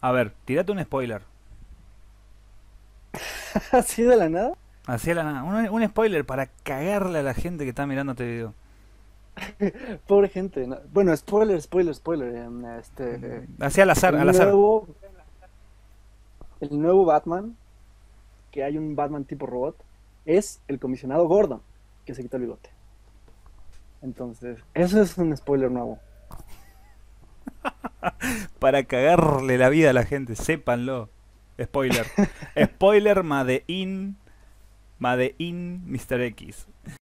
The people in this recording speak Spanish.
A ver, tirate un spoiler. Así de la nada. Así a la nada. Un spoiler para cagarle a la gente que está mirando este video. Pobre gente. Bueno, spoiler, spoiler, spoiler. Así al azar, El al azar. nuevo, el nuevo Batman, que hay un Batman tipo robot, es el comisionado Gordon, que se quita el bigote. Entonces, eso es un spoiler nuevo. Para cagarle la vida a la gente, sépanlo. Spoiler. Spoiler Made in Mr. X.